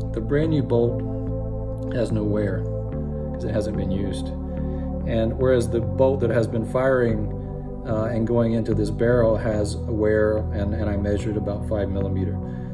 the brand new bolt has no wear because it hasn't been used. And whereas the bolt that has been firing and going into this barrel has a wear, and I measured about 5 millimeter.